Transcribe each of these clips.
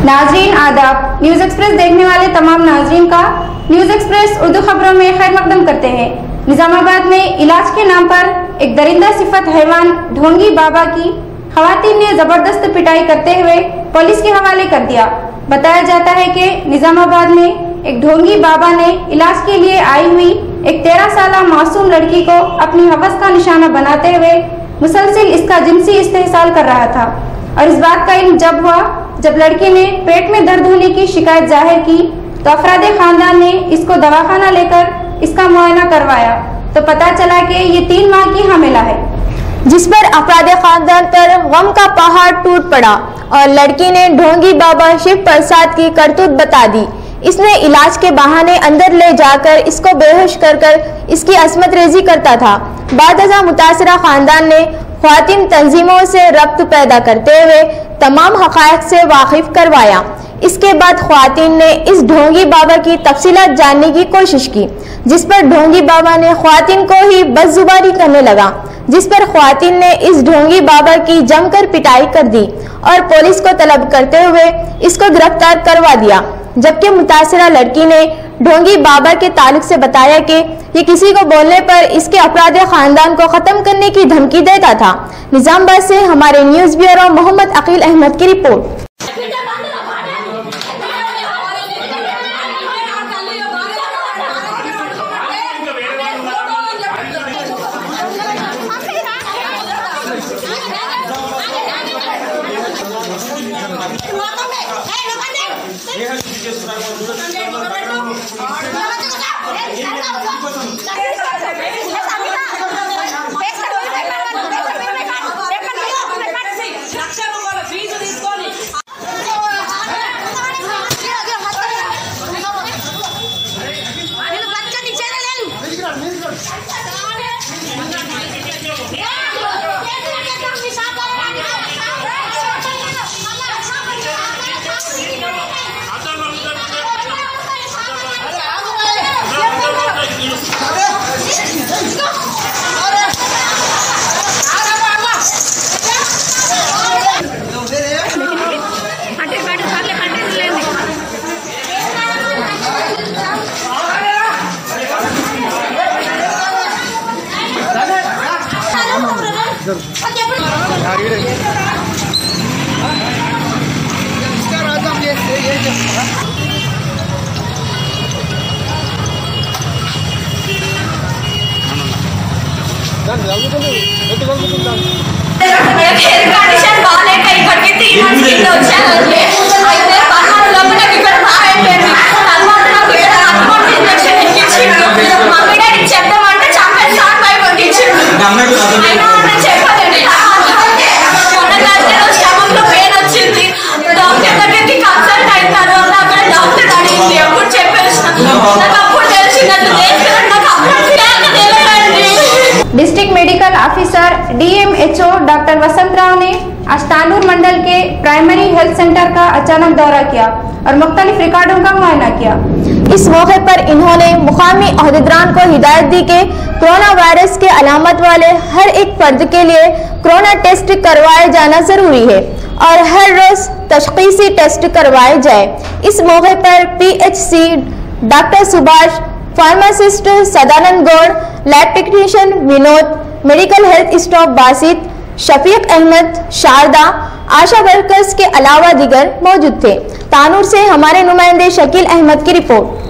नाजरीन आदाब। News express देखने वाले तमाम नाजरीन का न्यूज़ एक्सप्रेस उर्दू खबरों में खैर मकदम करते हैं। निजामाबाद में इलाज के नाम पर एक दरिंदा सिफत हैवान ढोंगी बाबा की खवातीन ने जबरदस्त पिटाई करते हुए पुलिस के हवाले कर दिया। बताया जाता है कि निजामाबाद में एक ढोंगी बाबा ने इलाज के लिए आई हुई एक 13 साला मासूम लड़की को अपनी हवस का निशाना बनाते हुए मुसलसिल इसका जिनसी इस्तेहसाल कर रहा था और इस बात का इल्म जब हुआ जब लड़की ने पेट में दर्द होने की शिकायत जाहिर की तो अफरादे खानदान ने इसको दवाखाना लेकर इसका मुआयना करवाया तो पता चला कि ये 3 माह की हामिला है, जिस पर अफरादे खानदान पर गम का पहाड़ टूट पड़ा और लड़की ने ढोंगी बाबा शिव प्रसाद की करतूत बता दी। इसने इलाज के बहाने अंदर ले जाकर इसको बेहोश कर इसकी असमत रेजी करता था। बादअज़ा मुतासिरा खानदान ने ख्वातीन तंजीमों से रब्त पैदा करते हुए तमाम हक़ाइक़ से वाकिफ करवाया। इसके बाद ख्वातीन ने इस ढोंगी बाबा की तफसीलात जानने की कोशिश की, जिस पर ढोंगी बाबा ने ख्वातीन को ही बदजुबानी करने लगा, जिस पर ख्वातीन ने इस ढोंगी बाबा की जमकर पिटाई कर दी और पुलिस को तलब करते हुए इसको गिरफ्तार करवा दिया। जबकि मुतासिरा लड़की ने ढोंगी बाबा के ताल्लुक से बताया कि ये किसी को बोलने पर इसके अपराधी खानदान को खत्म करने की धमकी देता था। निजामाबाद से हमारे न्यूज़ ब्यूरो मोहम्मद अकील अहमद की report. District medical officer DMHO doctor Vasant Rao ने आज तानूर मंडल के प्राइमरी हेल्थ सेंटर का अचानक दौरा किया और मुख्तलिफ रिकॉर्डों का मुआयना किया। इस मौके पर इन्होंने मुकामी अहदेदारान को हिदायत दी कि कोरोना वायरस के अलामत वाले हर एक फर्द के लिए कोरोना टेस्ट करवाया जाना जरूरी है और हर रोज तशखीसी टेस्ट करवाए जाए। इस मौके पर PHC doctor Subhash, pharmacist Sadanand Goud, lab technician Vinod, medical health staff Basit, Shafiq Ahmed, Sharada, ASHA workers के अलावा दीगर मौजूद थे। तानूर से हमारे नुमाइंदे शकील अहमद की रिपोर्ट।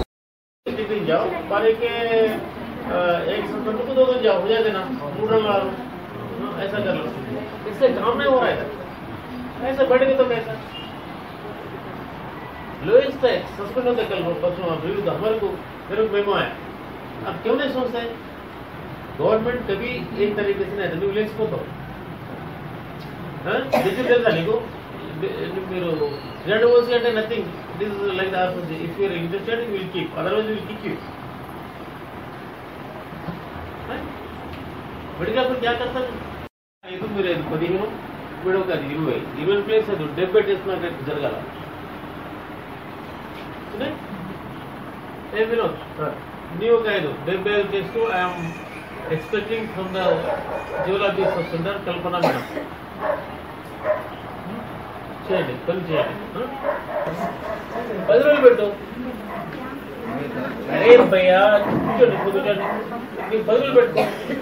ऐसा कर लो, इससे काम नहीं हो रहा है। ऐसे बढ़ेंगे तो कैसा? लोएस्ट है सस्पेंड होते कल परसों विरुद्ध हमारे को मेरे को मेमो आया। अब क्यों नहीं सोचते? गवर्नमेंट कभी एक तरीके से नहीं विलेज को तो डिजिटल था नहीं మీరు ZOC అంటే nothing. This is like the RCC. If you are interested, we will keep. Otherwise, we will kick you. Medical क्या करता है? ಇದು మీరు 15 వీడియో కాదు 20 ప్లేస్ అది 70 టెస్ట్ నాకు జరగాల. సునే ఏ వినోద్ ನೀವು ಕಾಯ್ದು 70 test I am expecting from the geology center Kalpana madam. చేయండి, పని చేయండి. 10 రోజులు పెట్టు. అరే భయ్యా కూర్చోండి, కూర్చోండి, నీకు 10 రోజులు పెట్టుకో.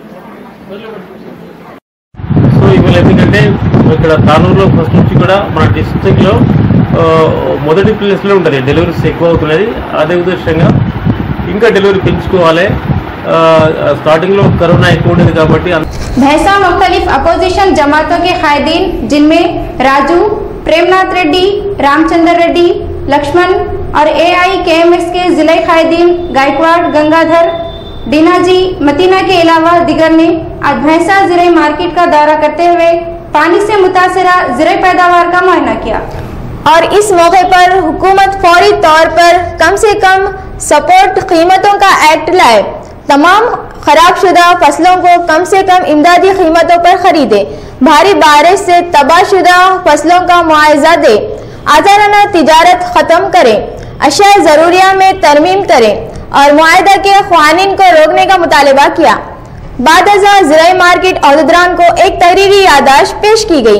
సో ఇవాళ ఎందుకంటే ఇక్కడ తానూరులో ఫస్ట్ నుంచి కూడా మన డిస్ట్రిక్ట్లో మొదటి ప్లేస్లో ఉంటుంది, డెలివరీస్ ఎక్కువ అవుతున్నది. అదే ఉద్దేశంగా ఇంకా డెలివరీ పెంచుకోవాలి. स्टार्टिंग में कोरोना एक भैंसा मुख्तलिफ अपोजिशन जमातों के कायदीन जिनमें राजू, प्रेमनाथ रेड्डी, रामचंद्र रेड्डी, लक्ष्मण और AIKMX के जिले कायदीन गायकवाड़, गंगाधर, डीनाजी, मतीना के अलावा दिगर ने आज भैंसा ज़िले मार्केट का दौरा करते हुए पानी से मुतासरा ज़िले पैदावार का मुआयना किया और इस मौके पर हुकूमत फौरी तौर पर कम से कम सपोर्ट कीमतों का एक्ट लाए, तमाम खराबशुदा फसलों को कम से कम इमदादी कीमतों पर खरीदे, भारी बारिश से तबाहशुदा फसलों का मुआवजा दे, आज़ादाना तिजारत ख़त्म करें, अशिया ज़रूरिया में तरमीम करें और मुआहदा के क़वानीन को रोकने का मुतालबा किया। बाद अज़ा ज़िला मार्केट अहदेदारान को एक तहरीरी याददाश्त पेश की गई।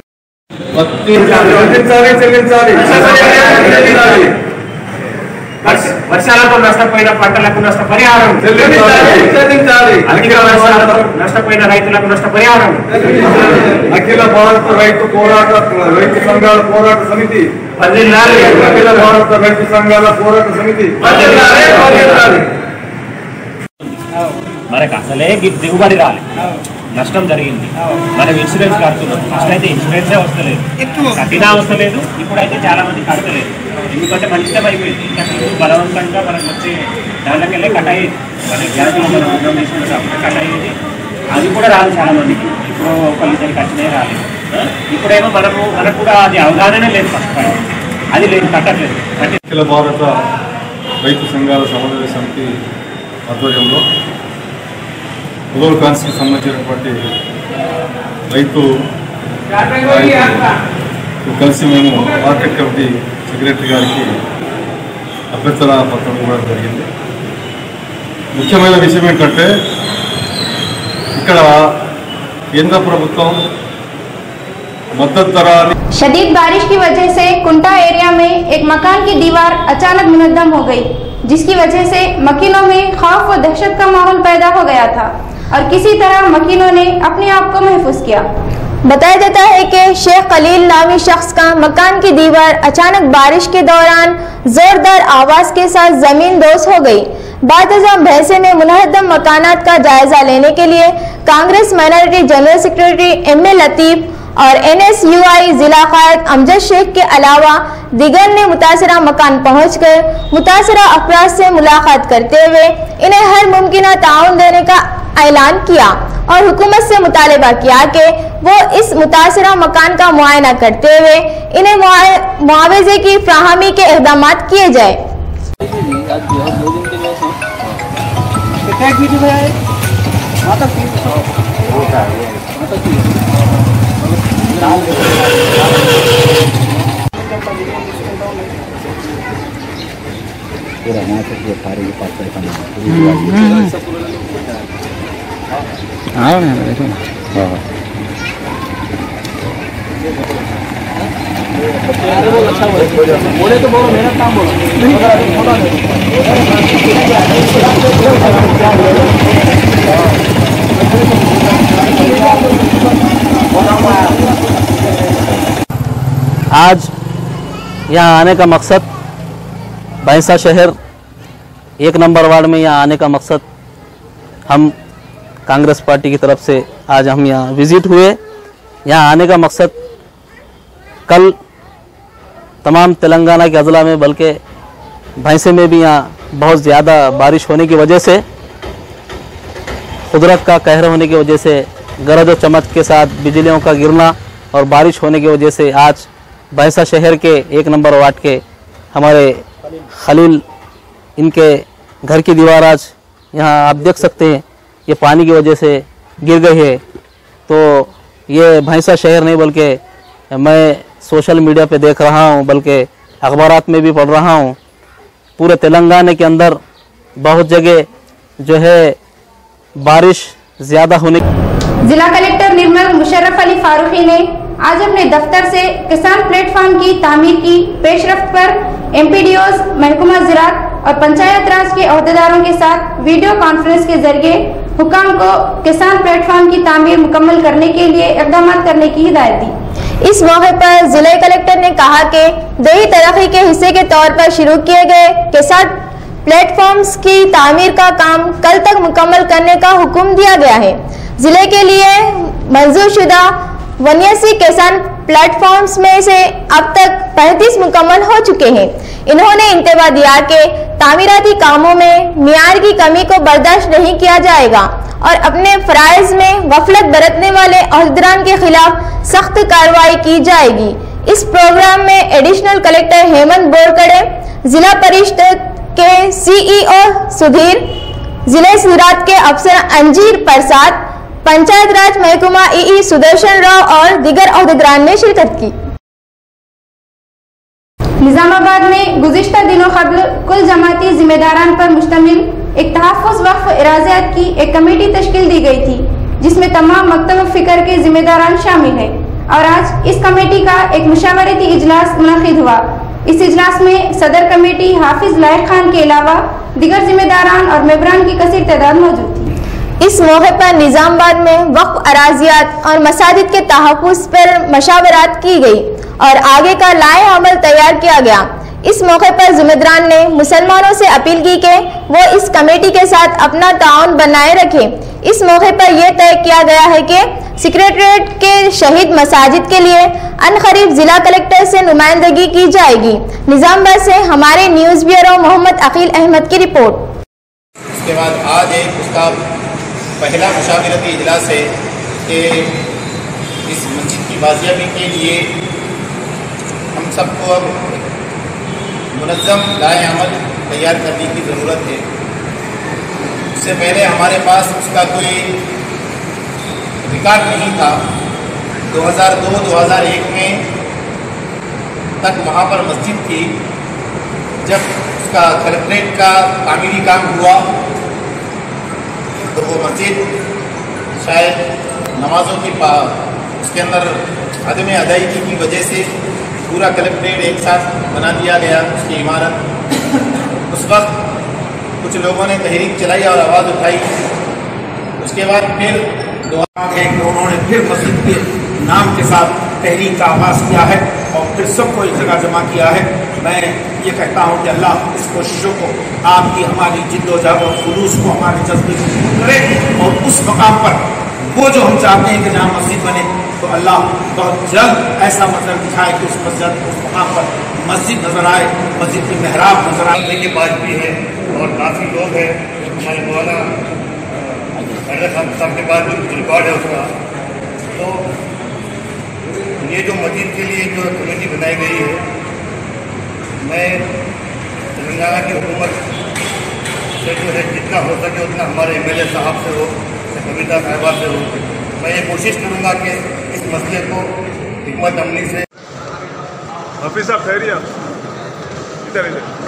వర్షాలతో నష్టపోయిన పంటలకు నష్టపరిహారం, నష్టపోయిన రైతులకు నష్టపరిహారం, అఖిల భారత రైతు సంఘాల పోరాట సమితి, అఖిల భారత రైతు సంఘాల పోరాట సమితి మనకు అసలే దిగుబడి రాలి, నష్టం జరిగింది, మనం ఇన్సూరెన్స్ కడుతున్నాం. ఫస్ట్ అయితే ఇన్సూరెన్సే వస్తలేదు, కట్టినా వస్తలేదు. ఇప్పుడైతే చాలా మంది కడతలేదు, ఎందుకంటే మన ఇష్టం అయిపోయింది. ఇంకా బలవంతంగా మనకు వచ్చే దాంట్లోకి వెళ్ళి కట్ అయ్యేది, మనకి గ్యారెంటీ మనం రుణం తీసుకుంటే కట్ అయ్యేది. అది కూడా రాదు చాలా మందికి. ఇప్పుడు ఒకళ్ళిద్దరికి కట్టినే రాలేదు. ఇప్పుడేమో మనకు కూడా అది అవగాహన లేదు, ఫస్ట్ అది లేదు, కట్టట్లేదు. అఖిల భారత రైతు సంఘాల సమన్వయ సమితి ఆధ్వర్యంలో ముదోల్ కాన్స్కి సంబంధించినటువంటి రైతు కలిసి మేము మార్కెట్ కమిటీ సెక్రటరీ గారికి అభ్యర్థన పత్రం ఇవ్వడం జరిగింది. ముఖ్యమైన విషయం ఏంటంటే ఇక్కడ కేంద్ర ప్రభుత్వం मदद दरा। शदीद बारिश की वजह से कुंटा एरिया में एक मकान की दीवार अचानक मुनद्दम हो गई, जिसकी वजह से मकीनों में खौफ व दहशत का माहौल पैदा हो गया था और किसी तरह मकीनों ने अपने आप को महफूज किया। बताया जाता है कि शेख खलील नामी शख्स का मकान की दीवार अचानक बारिश के दौरान जोरदार आवाज के साथ जमीन दोज हो गई। बाद भैंसे ने मुनहदम मकानात का जायजा लेने के लिए Congress minority general secretary MA Latif और NSUI जिला कायद अमजद शेख के अलावा दिगर ने मुतासरा मकान पहुंचकर मुतासरा अफराद से मुलाकात करते हुए इन्हें हर मुमकिन ताउन देने का ऐलान किया और हुकूमत से मुतालबा किया कि वो इस मुतासरा मकान का मुआयना करते हुए इन्हें मुआवजे की फ्राहमी के इक़दाम किए जाए। बोले तो बोलो, मेरा काम बोलो। आज यहाँ आने का मकसद भैंसा शहर 1 नंबर वार्ड में यहाँ आने का मकसद हम कांग्रेस पार्टी की तरफ से आज हम यहाँ विज़िट हुए। यहाँ आने का मकसद कल तमाम तेलंगाना के अजला में बल्कि भैंसे में भी यहाँ बहुत ज़्यादा बारिश होने की वजह से, कुदरत का कहर होने की वजह से, गरज और चमक के साथ बिजलियों का गिरना और बारिश होने की वजह से आज भैंसा शहर के 1 नंबर वार्ड के हमारे खलील, इनके घर की दीवार आज यहाँ आप देख सकते हैं ये पानी की वजह से गिर गई है। तो ये भैंसा शहर नहीं बल्कि मैं सोशल मीडिया पे देख रहा हूँ, बल्कि अखबारात में भी पढ़ रहा हूँ, पूरे तेलंगाना के अंदर बहुत जगह जो है बारिश ज़्यादा होने। जिला कलेक्टर निर्मल मुशर्रफ अली फारूकी ने आज अपने दफ्तर से किसान प्लेटफॉर्म की तामीर की पेशरफ्त पर एमपीडीओज, महकमा ज़राअत और पंचायत राज के अहदेदारों के साथ वीडियो कॉन्फ्रेंस के जरिए हुकाम को किसान प्लेटफॉर्म की तामीर मुकम्मल करने के लिए इक़दाम करने की हिदायत दी। इस मौके पर जिला कलेक्टर ने कहा कि देही तरक्की के हिस्से के तौर पर शुरू किए गए किसान प्लेटफॉर्म्स की तामीर का काम कल तक मुकम्मल करने का हुक्म दिया गया है। जिले के लिए मंजूर शुदा 89 किसान प्लेटफॉर्म्स में से अब तक 35 मुकम्मल हो चुके हैं। इन्होंने इंतबा दिया कि तामीराती कामों में मियार की कमी को बर्दाश्त नहीं किया जाएगा और अपने फराइज में गफलत बरतने वाले अहदेदारान के खिलाफ सख्त कार्रवाई की जाएगी। इस प्रोग्राम में एडिशनल कलेक्टर हेमंत बोरकड़े, जिला परिषद के सीईओ सुधीर, जिले ज़राअत के अफसर अंजीर प्रसाद, पंचायत राज महकमा ईई सुदर्शन राव और दीगर अहदेदारान ने शिरकत की। निजामाबाद में गुज़िश्ता दिनों कबल कुल जमाती जिम्मेदारान पर मुश्तमिल एक तहफ़्फ़ुज़ वक्फ इराज़ात की एक कमेटी तश्कील दी गई थी, जिसमें तमाम मकतब फ़िक्र के जिम्मेदारान शामिल हैं और आज इस कमेटी का एक मुशावरती इजलास मुनक़िद हुआ। इस इजलास में सदर कमेटी हाफिज लायक खान के अलावा दीगर जिम्मेदारान और मेंबरान की कसीर तादाद मौजूद थी। इस मौके पर निजामाबाद में वक्फ अराजियात और मसाजिद के तहफ़्फ़ुज़ पर मशावरात की गई और आगे का लाए अमल तैयार किया गया। इस मौके पर जिम्मेदारान ने मुसलमानों से अपील की कि वो इस कमेटी के साथ अपना ताउन बनाए रखें। इस मौके पर यह तय किया गया है कि सेक्रेटरीट के शहीद मसाजिद के लिए अनकरीब जिला कलेक्टर से नुमाइंदगी की जाएगी। निजामाबाद से हमारे न्यूज़ ब्यूरो मोहम्मद अकील अहमद की रिपोर्ट। इसके बाद आज एक उसका पहला मुशावरती इजलास है कि इस मस्जिद की बाजियाबी के लिए हम सबको अब मुनज़्ज़म लाए अमल तैयार करने की ज़रूरत है। इससे पहले हमारे पास उसका कोई रिकॉर्ड नहीं था। 2002-2001 में तक वहाँ पर मस्जिद थी। जब उसका कलेक्ट्रेट का तामीरी काम हुआ तो वो मस्जिद शायद नमाजों की उसके अंदर अदम अदायगी की वजह से पूरा कलेक्ट्रेट एक साथ बना दिया गया, उसकी इमारत। उस वक्त कुछ लोगों ने तहरीक चलाई और आवाज़ उठाई। उसके बाद फिर उन्होंने फिर मस्जिद के नाम के साथ तहरीक का आगाज़ किया है और फिर सबको एक जगह जमा किया है। मैं ये कहता हूँ कि अल्लाह इस कोशिशों को, आपकी हमारी जिद्दोजहद और खुलूस को हमारे जज्बे करे और उस मकाम पर वो जो हम चाहते हैं कि जहाँ मस्जिद बने तो अल्लाह बहुत जल्द ऐसा मंजर दिखाए कि उस मकाम पर मस्जिद नजर आए, मस्जिद की मेहराब नजर आए। के पास भी है और काफ़ी लोग हैं। हमारे मौलाना साहब के पास भी रिकॉर्ड है उसका। तो ये जो मस्जिद के लिए जो कमेटी बनाई गई है, मैं तेलंगाना की हुकूमत से जो है जितना हो सके उतना हमारे एमएलए साहब से हो, कविता साहिबा से हो, मैं ये कोशिश करूँगा कि इस मसले को हिकमत अमली से। हाफिज साहब खैरिया इधर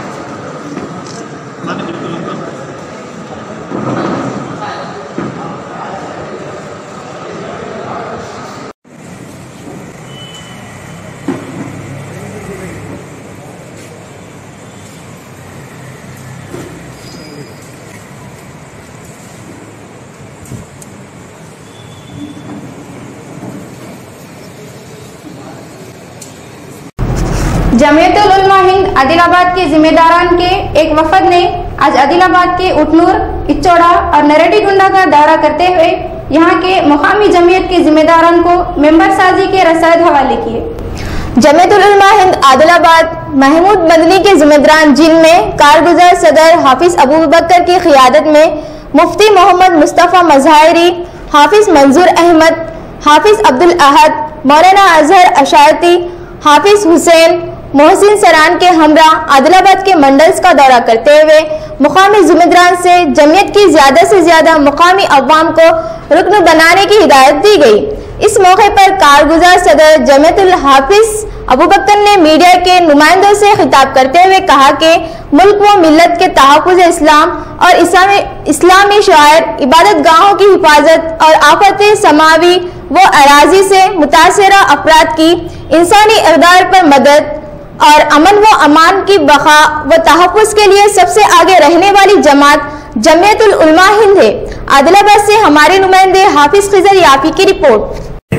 जमीयतुल उलमा हिंद आदिलाबाद के जिम्मेदारान के एक वफद ने आज आदिलाबाद के उटनूर, इच्चोड़ा और नरेडीगुंडा का दौरा करते हुए यहाँ के मुकामी जमीयत के जिम्मेदारान को मेंबर साजी के रसायद हवाले किए। जमीयतुल उलमा हिंद आदिलाबाद महमूद मदनी के जिम्मेदारान, जिनमें कारगुजार सदर हाफिज अबू बकर की क़ियादत में मुफ्ती मोहम्मद मुस्तफ़ा मज़ाहिरी, हाफिज मंजूर अहमद, हाफिज अब्दुल अहद, मौलाना अजहर अशारती, हाफिज हुसैन, मोहसिन सरान के हमरा आदिलाबाद के मंडल्स का दौरा करते हुए मुकामी जिम्मेदारान से जमीयत की ज़्यादा से ज़्यादा मुकामी अवाम को रुकन बनाने की हिदायत दी गई। इस मौके पर कारगुजार सदर जमीयतुल हाफिज अबू बकर ने मीडिया के नुमाइंदों से खिताब करते हुए कहा कि मुल्क व मिल्लत के तहफ़्फ़ुज़ इस्लाम और इस्लामी शायर इबादत गाहों की हिफाजत और आफत समावी व अराजी से मुतासरा अफराद की इंसानी इक़दार पर मदद और अमन व अमान की बका व तहफ़्फ़ुज़ के लिए सबसे आगे रहने वाली जमात जमीयतुल उलमा हिंद है। आदिलाबाद से हमारे नुमाइंदे हाफिज खिजर याफी की रिपोर्ट।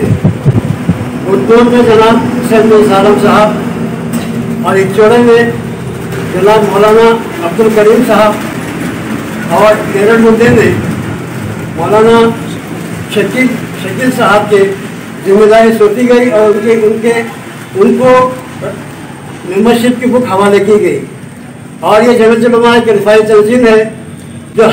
उद्दौर में जनाब हुसैन सालम साहब और इचोड़े में जनाब मौलाना अब्दुल करीम साहब और केरल मुद्दे में मौलाना शकील साहब के जिम्मेदारी सौंपी गई और उनको मेंबरशिप की बुक हवाले की गई। और ये जमीयत उलमा की रिफाई तंजीम है जो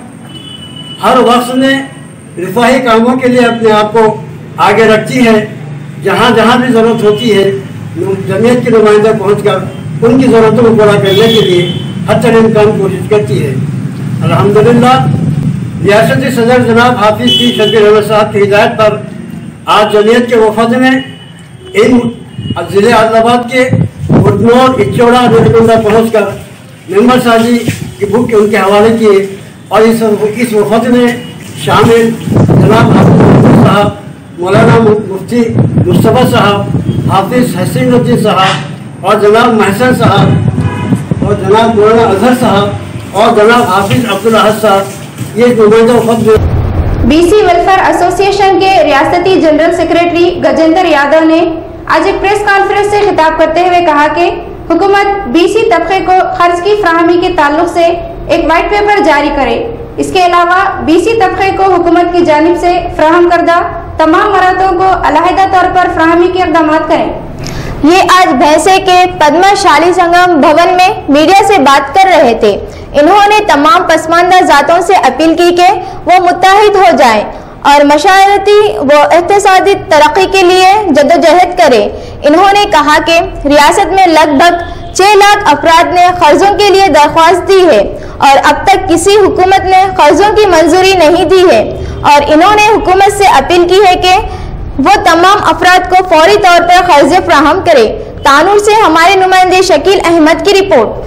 हर वक्त में रिफाही कामों के लिए अपने आप को आगे रखती है। जहाँ जहाँ भी ज़रूरत होती है जमीयत के नुमाइंदे पहुँचकर उनकी ज़रूरतों को पूरा करने के लिए हर तरह इम्कान कोशिश करती है। अल्हम्दुलिल्लाह रियासती सदर जनाब हाफिज की शबीर अहमद साहब की हिदायत पर आज जमीयत के वफद ने इन ज़िले आदिलाबाद के उद्नौर इचौड़ा नरकुंडा पहुँच कर मेंबर साजी की बुक उनके हवाले किए और इस वफद में शामिल जनाब हाफिज साहब, मौलाना मुफ्ती मुस्तफ़ा साहब, हाफिज हसीनुद्दीन साहब और जनाब महसन साहब और जनाब मौलाना अजहर साहब और जनाब हाफिज अब्दुल अहद साहब ये नुमाइंदा वफद। बीसी वेलफेयर एसोसिएशन के रियासती जनरल सेक्रेटरी गजेंद्र यादव ने आज एक प्रेस कॉन्फ्रेंस से खिताब करते हुए कहा कि हुकूमत बीसी तबके को खर्च की फ्राहमी के ताल्लुक से एक वाइट पेपर जारी करे। इसके अलावा बीसी तबके को हुकूमत की जानिब से फ्राहम करदा तमाम मरातों को अलहदा तौर पर फ्राहमी के इक़दाम करें। ये आज भैंसे के पद्मशाली संगम भवन में मीडिया से बात कर रहे थे। इन्होंने तमाम पसमानदा जातों से अपील की कि वो मुत्तहिद हो जाएं और मशारती व इक़्तिसादी तरक्की के लिए जद्दोजहद करें। इन्होंने कहा कि रियासत में लगभग 6 लाख अफराद ने कर्जों के लिए दरख्वास्त दी है और अब तक किसी हुकूमत ने कर्जों की मंजूरी नहीं दी है और इन्होंने हुकूमत से अपील की है कि वो तमाम अफराद को फौरी तौर पर कर्जे फ्राहम करे। तानूर से हमारे नुमाइंदे शकील अहमद की रिपोर्ट।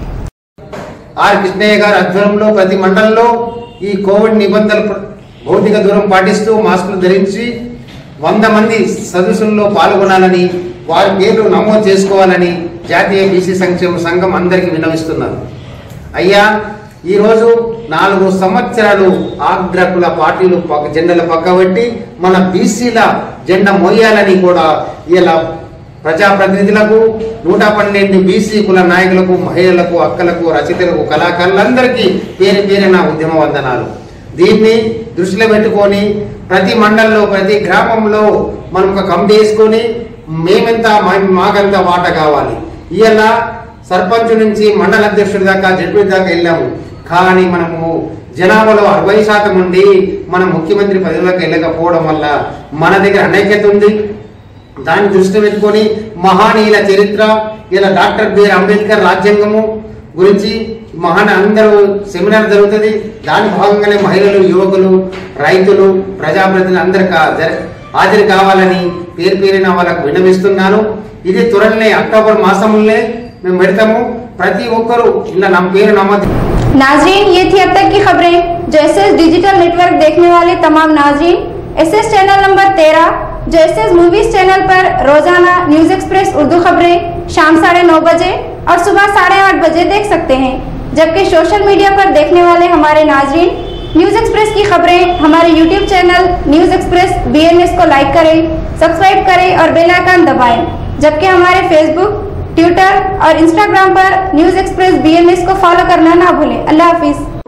కృష్ణయ్య గారి ఆధ్వర్యంలో ప్రతి మండలంలో ఈ కోవిడ్ నిబంధనలు భౌతిక దూరం పాటిస్తూ మాస్కులు ధరించి 100 మంది సదస్సుల్లో పాల్గొనాలని వారి పేర్లు నమోదు చేసుకోవాలని జాతీయ బీసీ సంక్షేమ సంఘం అందరికీ విన్నవిస్తున్నారు. అయ్యా ఈరోజు 4 సంవత్సరాలు ఆగ్రకుల పార్టీలు జెండాల పక్కబెట్టి మన బీసీల జెండా మోయాలని కూడా ఇలా ప్రజాప్రతినిధులకు 112 బీసీ కుల నాయకులకు మహిళలకు అక్కలకు రచయితలకు కళాకారులందరికీ పేరు పేరున ఉద్యమ వందనాలు. దీన్ని దృష్టిలో పెట్టుకొని ప్రతి మండలంలో ప్రతి గ్రామంలో మనం ఒక కమిటీ వేసుకొని మేమెంత మాకంత వాట కావాలి. ఇవాళ సర్పంచ్ నుంచి మండల అధ్యక్షుడి దాకా జడ్పీ దాకా వెళ్ళాము. కానీ మనము జనాభాలో 60% ఉండి మనం ముఖ్యమంత్రి పదవిలోకి వెళ్ళకపోవడం వల్ల మన దగ్గర అనైక్యత ఉంది. దాన్ని దృష్టి పెట్టుకొని మహానీయుల చరిత్ర ఇలా డాక్టర్ బిఆర్ అంబేద్కర్ రాజ్యాంగము గురించి అందరూ సెమినార్ జరుగుతుంది. దాని భాగంగానే మహిళలు, యువకులు, రైతులు, ప్రజాప్రతినిధులు అందరూ హాజరు కావాలని పేరు పేరిన వాళ్ళకు విన్నవిస్తున్నాను. ఇది త్వరలోనే అక్టోబర్ మాసంలోనే మేము పెడతాము. ప్రతి ఒక్కరూ ఇలా నా పేరు నమోదు. नाजरीन, ये थी अब तक की खबरें जो एसएस डिजिटल नेटवर्क देखने वाले तमाम नाजरीन एसएस चैनल नंबर 13 जो एसएस मूवीज चैनल पर रोजाना न्यूज एक्सप्रेस उर्दू खबरें शाम 9:30 बजे और सुबह 8:30 बजे देख सकते हैं। जबकि सोशल मीडिया पर देखने वाले हमारे नाजरीन न्यूज एक्सप्रेस की खबरें हमारे YouTube channel news express BNS को लाइक करें, सब्सक्राइब करें और बेल आइकन दबाएं। जबकि हमारे फेसबुक, ट्विटर और इंस्टाग्राम पर न्यूज एक्सप्रेस BNS को फॉलो करना ना भूलें। अल्लाह हाफिज।